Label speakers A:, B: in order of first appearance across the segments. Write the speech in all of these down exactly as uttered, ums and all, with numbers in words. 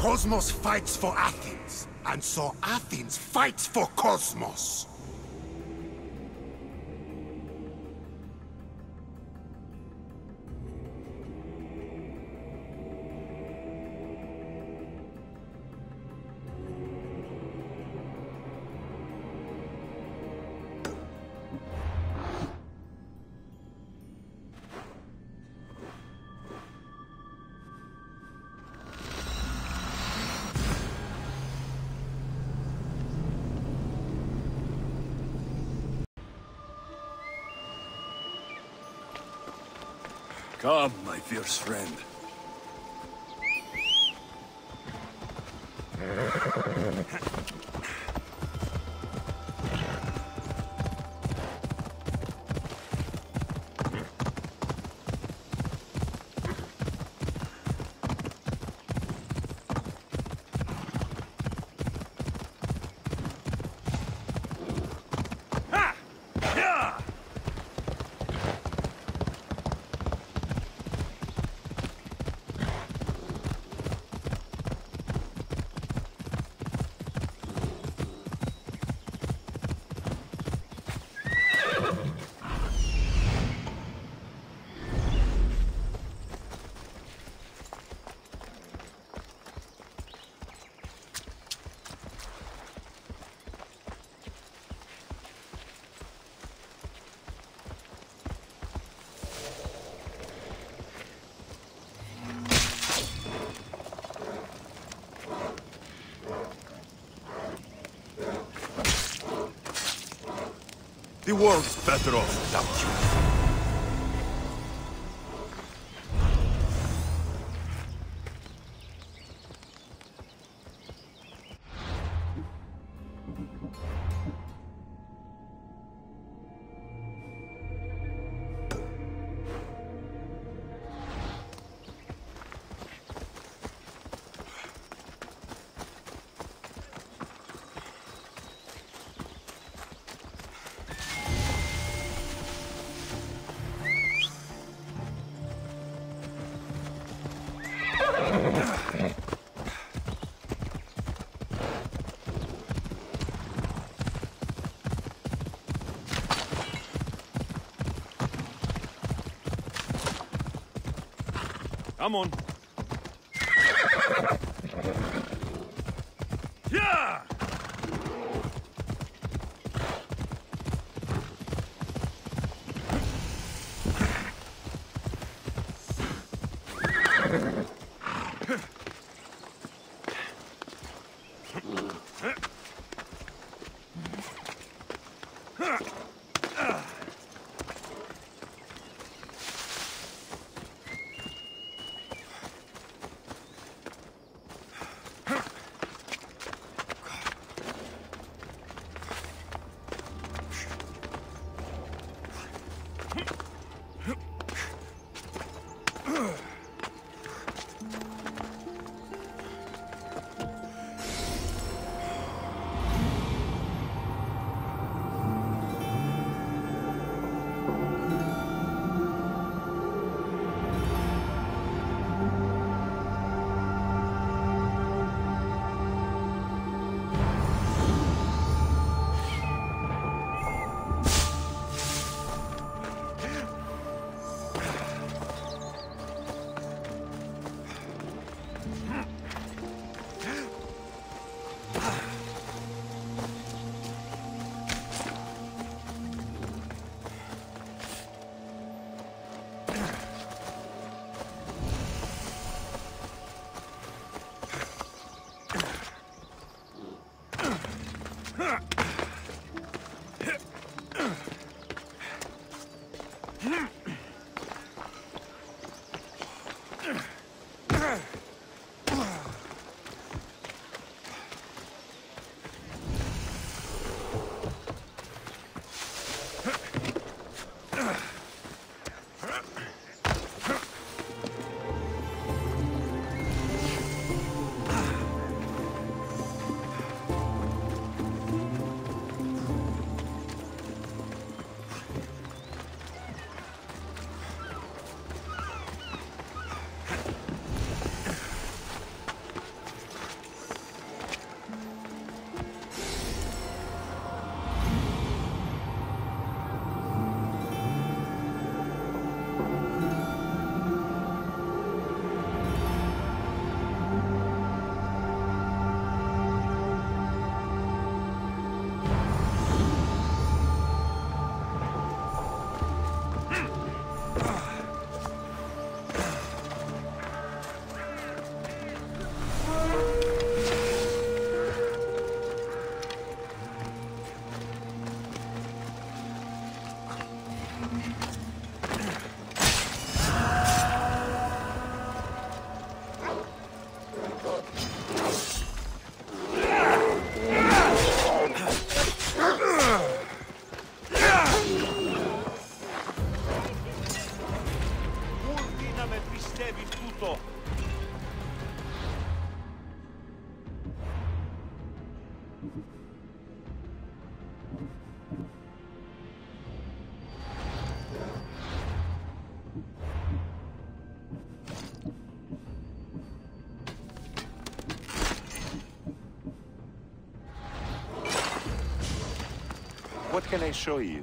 A: Cosmos fights for Athens, and so Athens fights for Cosmos.
B: Come, my fierce friend. The world's better off without you. Come on. Yeah! πιστεύεις τούτο? What can I show you?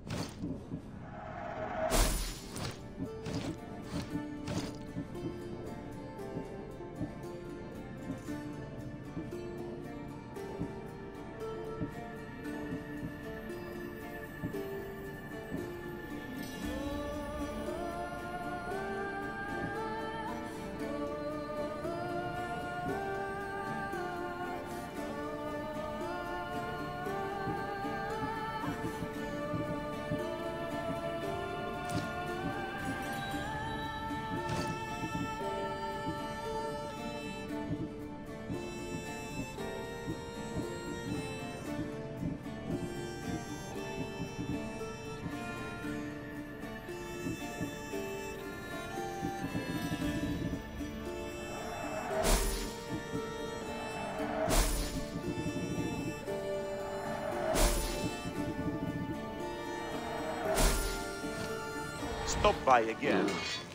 B: Stop by again.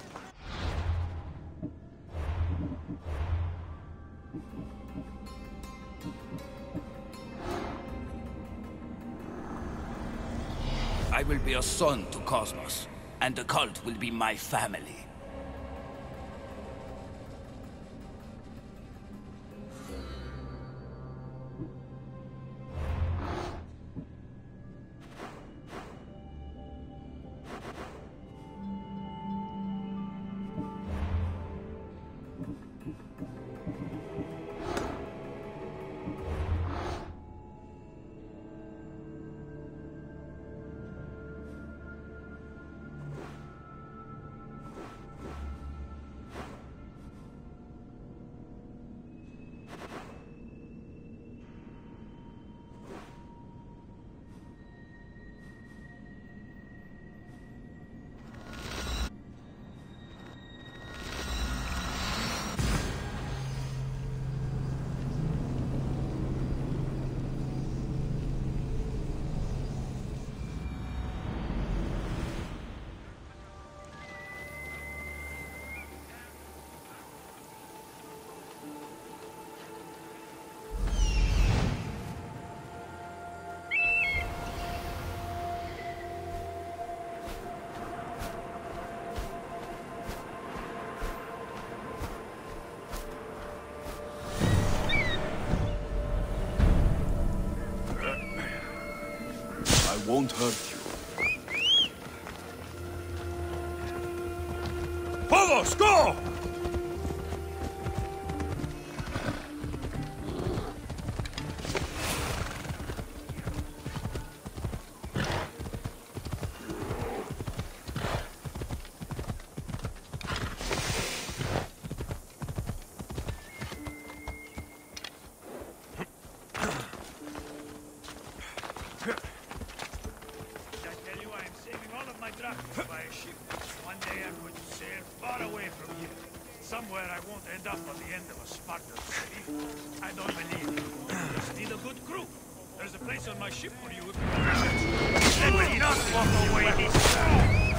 C: I will be a son to Cosmos, and the cult will be my family.
B: Won't hurt you. Follow, go!
D: Somewhere I won't end up on the end of a Spartan city. I don't believe you. Just need a good crew. There's a place on my ship for you if you want to. Let me not walk away this time.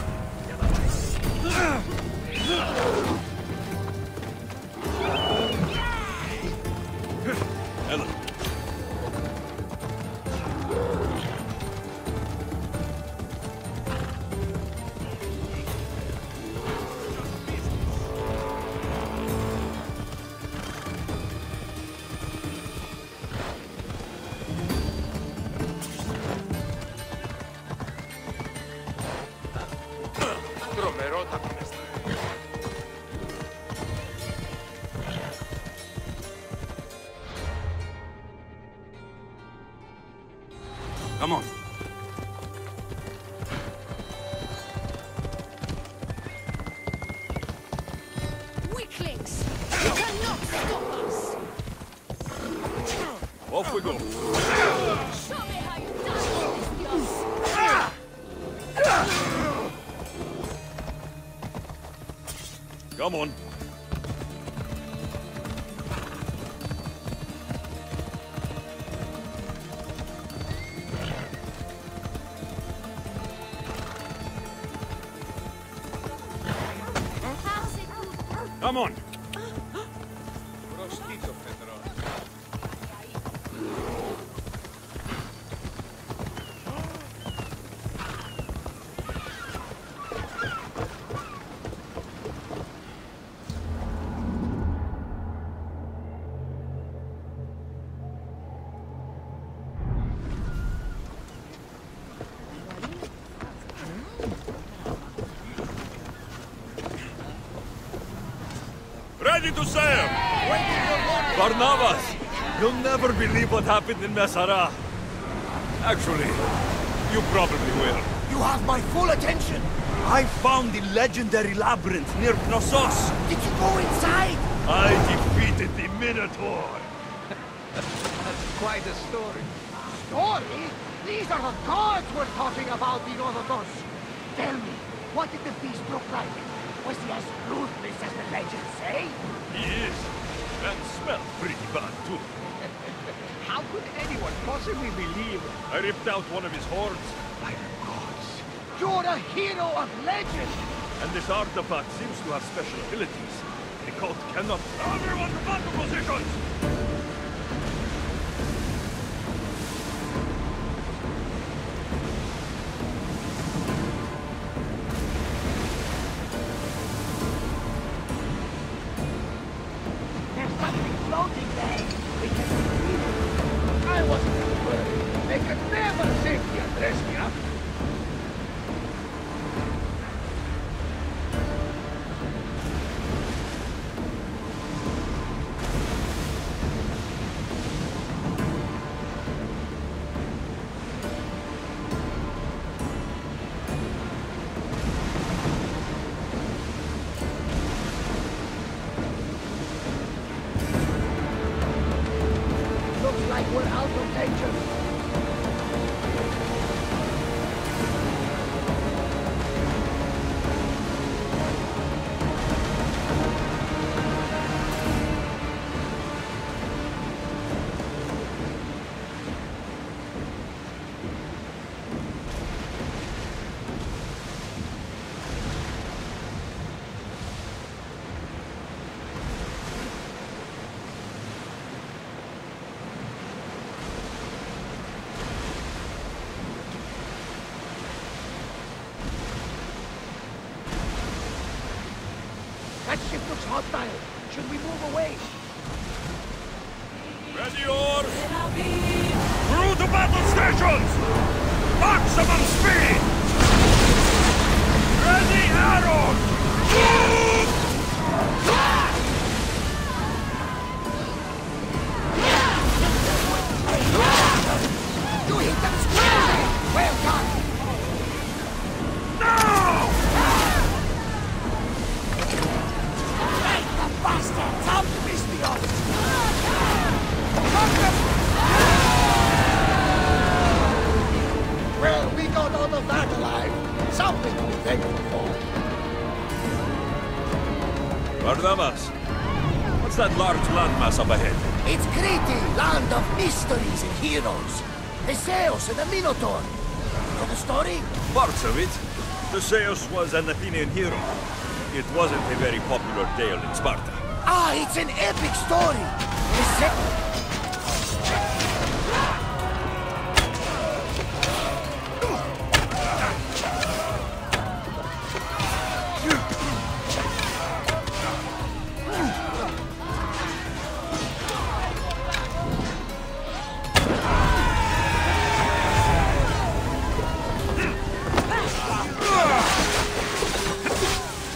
B: Hello. Come on.
E: Weaklings! You cannot stop us!
B: Off we go.
E: Show me how you dance, Alexios!
B: Come on. Come on. Ready to sail! Barnabas, you'll never believe what happened in Messara. Actually, you probably will.
A: You have my full attention!
B: I found the legendary labyrinth near Knossos.
A: Did you go inside?
B: I defeated the Minotaur.
F: That's quite a story.
A: Story? These are the gods we're talking about, Leonidas. Tell me, what did the beast look like? Was he as ruthless as the legends say?
B: He is. And smelled pretty bad, too.
F: How could anyone possibly believe?
B: I ripped out one of his horns.
A: By the gods. You're a hero of legend!
B: And this artifact seems to have special abilities. The cult cannot... Everyone to battle positions!
A: There's something floating there. We can retrieve it. I wasn't worried. They could never safely address me after. Looks like we're out of danger. That ship looks hostile. Should we move away?
B: Ready, oars! Through the battle stations! Maximum speed! Ready, arrows!
A: You hit them squarely! Well done!
B: Now!
A: Hey, the bastards! How pissed me off! Well, we got out of that alive. Something to be thankful for.
B: Barnabas, what's that large landmass up ahead?
A: It's Crete, land of mysteries and heroes. Alexios and the Minotaur. Know the story?
B: Parts of it. Alexios was an Athenian hero. It wasn't a very popular tale in Sparta.
A: Ah, it's an epic story. Alexios-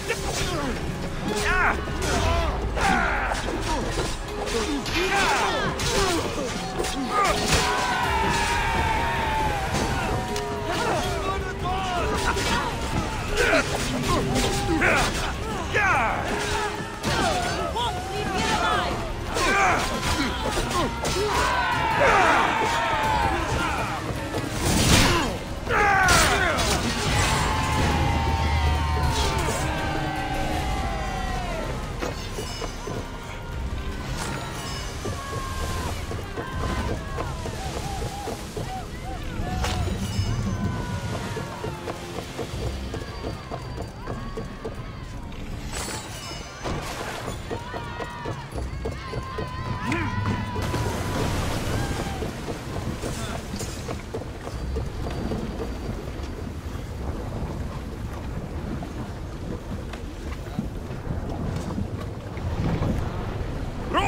B: Ah!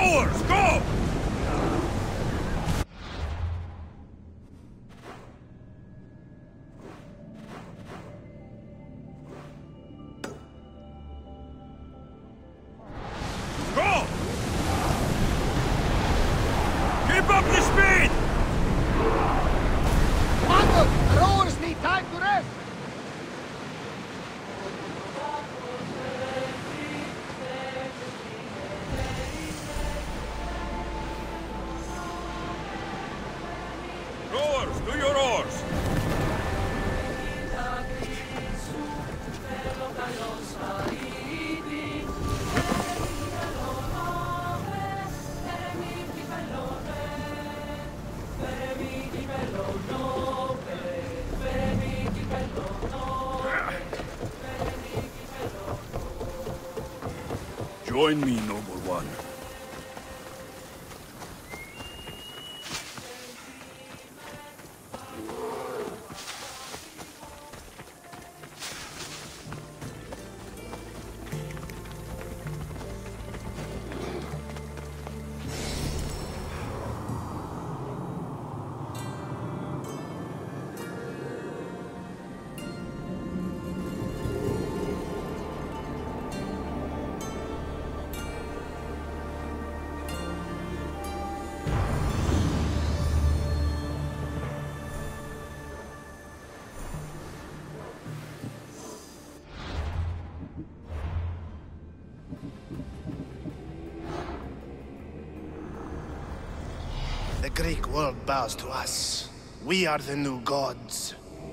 B: Rowers, go! Go! Keep up the speed!
A: Commander, the rowers need time to rest.
B: Rowers, do your oars! Join me, noble one.
G: The Greek world bows to us. We are the new gods.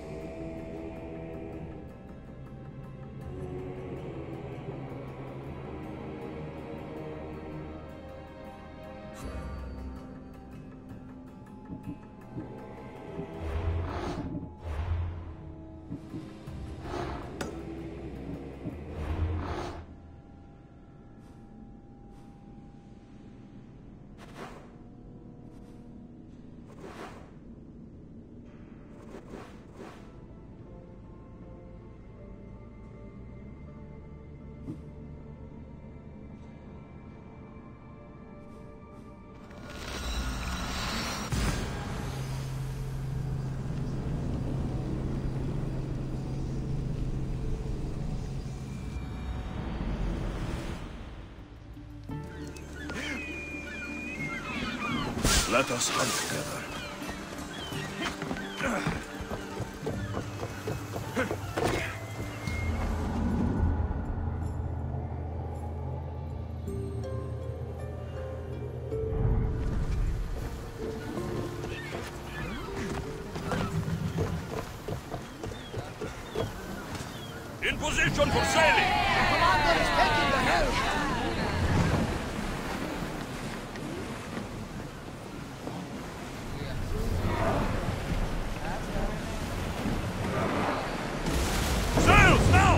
B: Let us hunt together. In position for sailing!
A: The commander is taking the helm.
B: Sails now!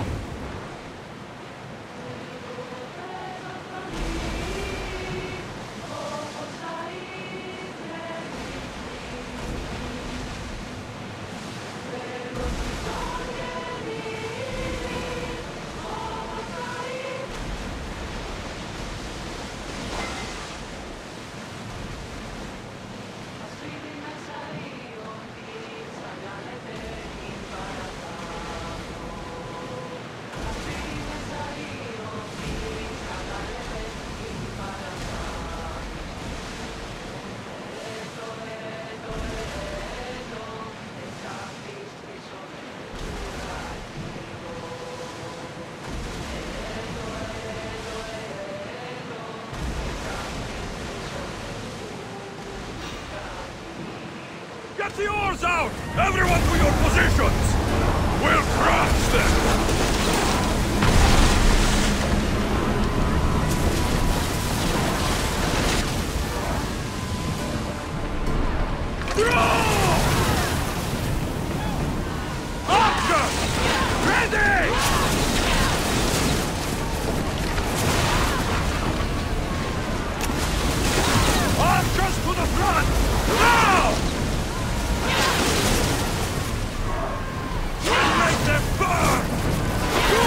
B: Get the oars out! Everyone to your positions! We'll crush them! We'll make them burn!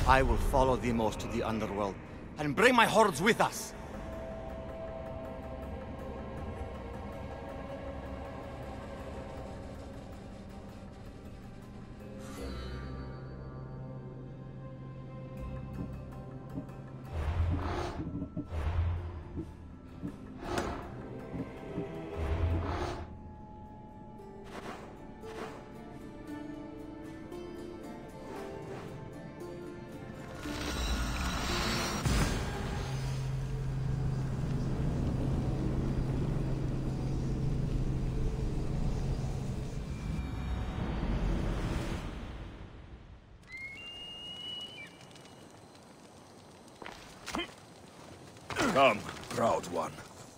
H: I will follow Demos to the underworld, and bring my hordes with us!
B: Come, proud one.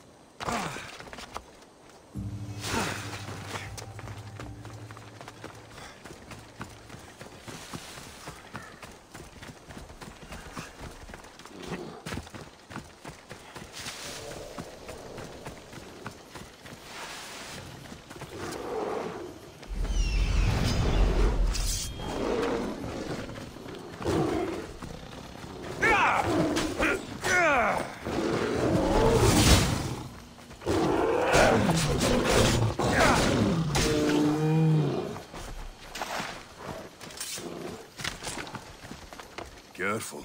B: Careful.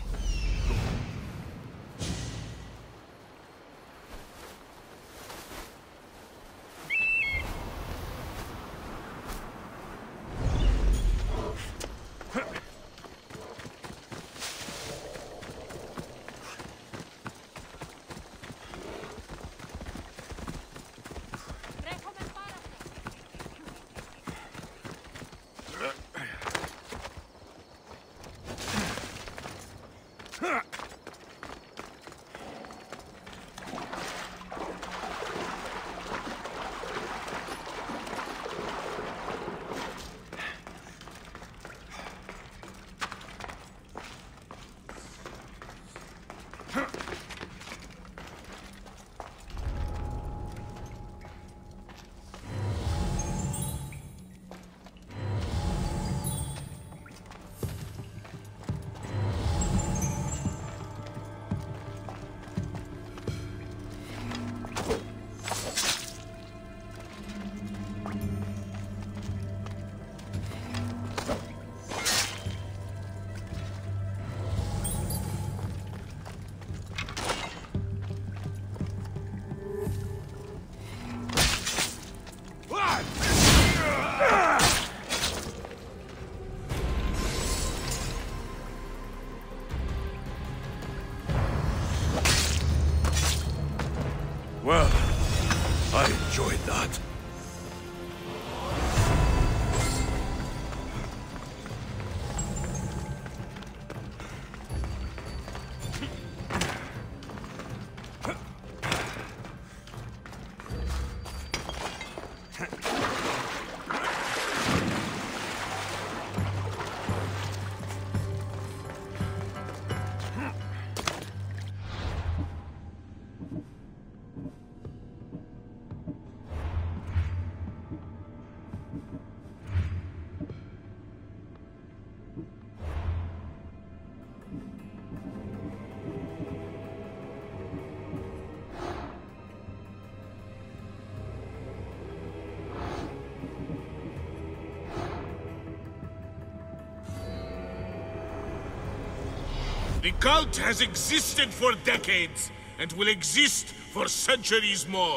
B: Well, I enjoyed that.
I: The cult has existed for decades, and will exist for centuries more.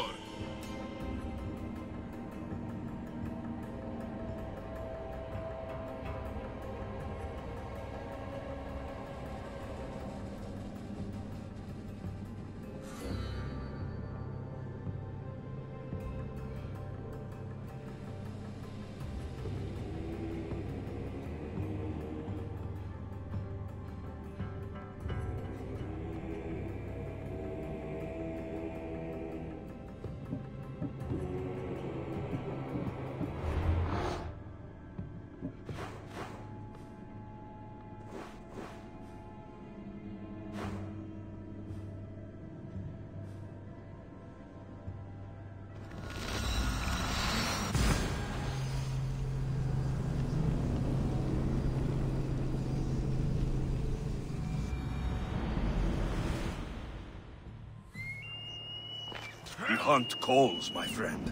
B: The hunt calls, my friend.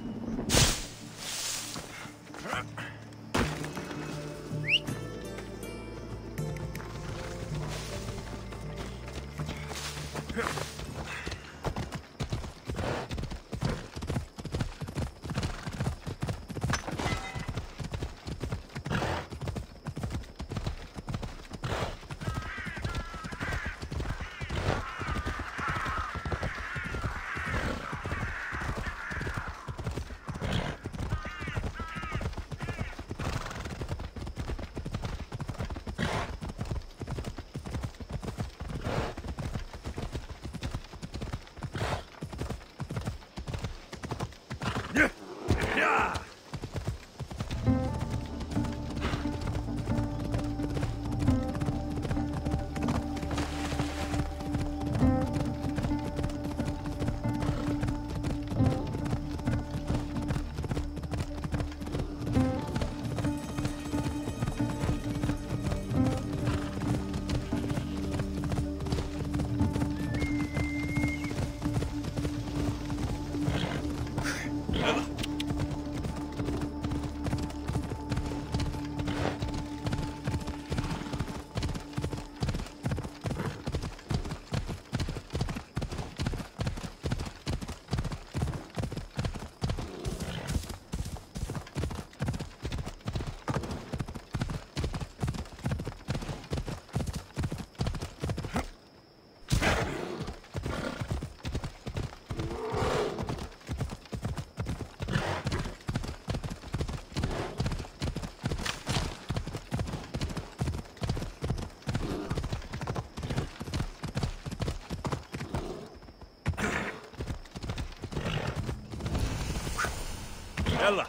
B: Ella!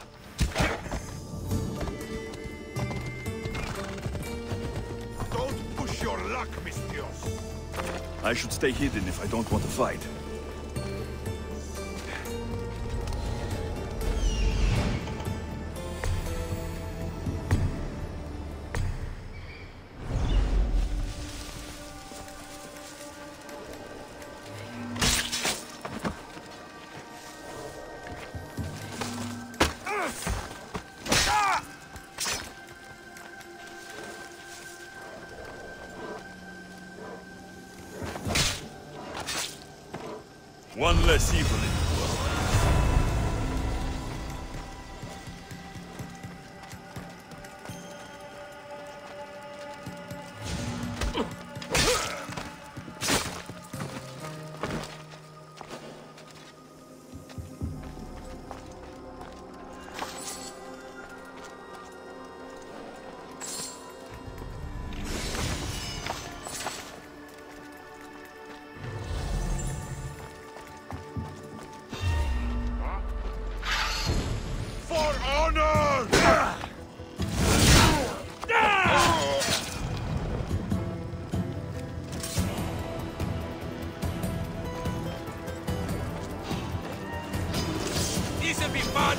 D: Don't push your luck, Mistios.
B: I should stay hidden if I don't want to fight. One less evil in the world.
D: This'll be fun!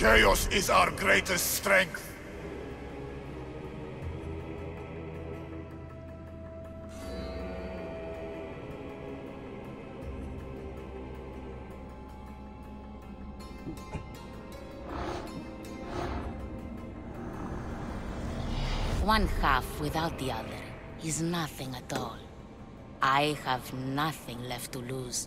I: Chaos is our greatest strength.
J: One half without the other is nothing at all. I have nothing left to lose.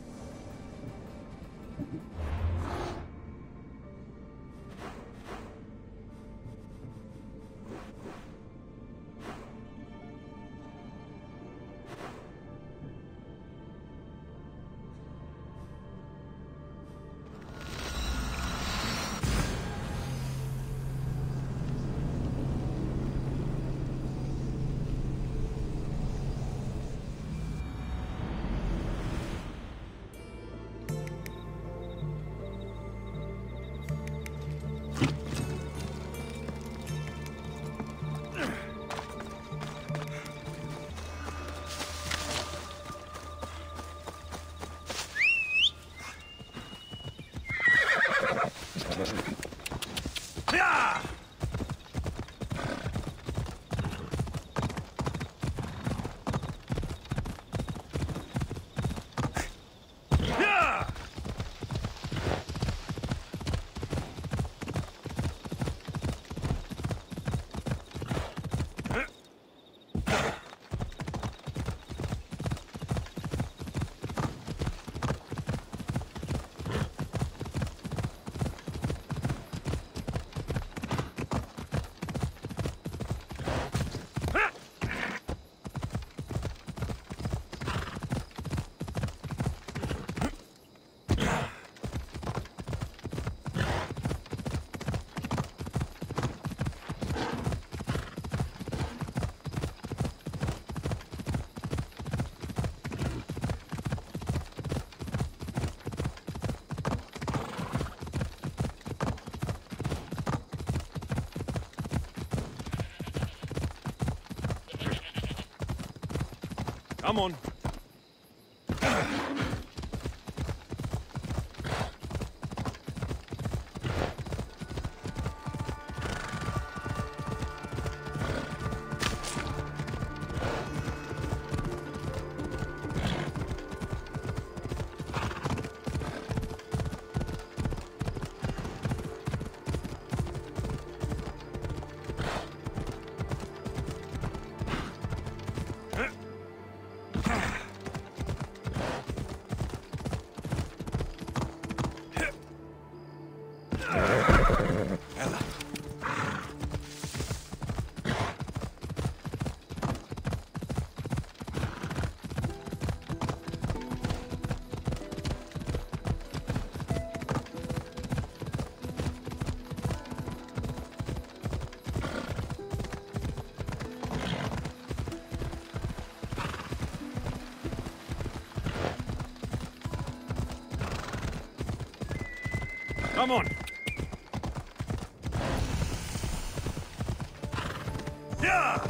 B: Come on. Come on. Yeah!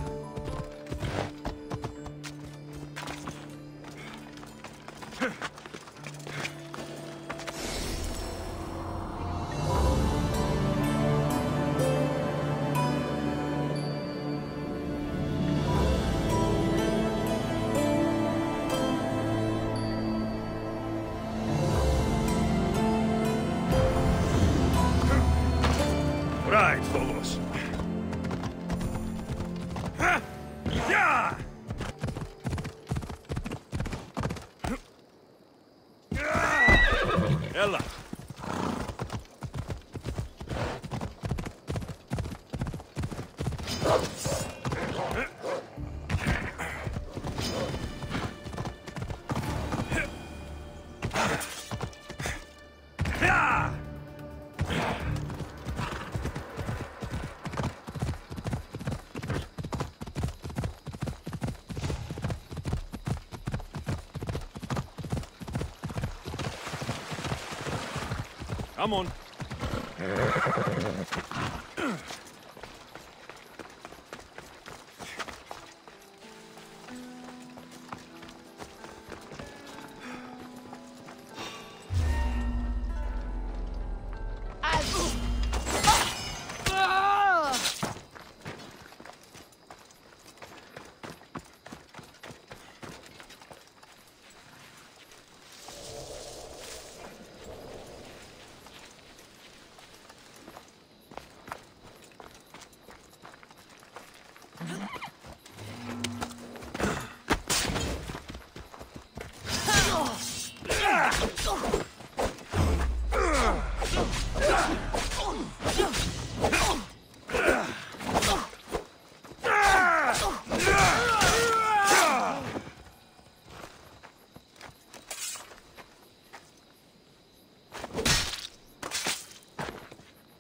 B: Right, Phobos. Huh? Yeah! Ella. Come on.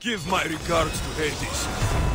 B: Give my regards to Hades.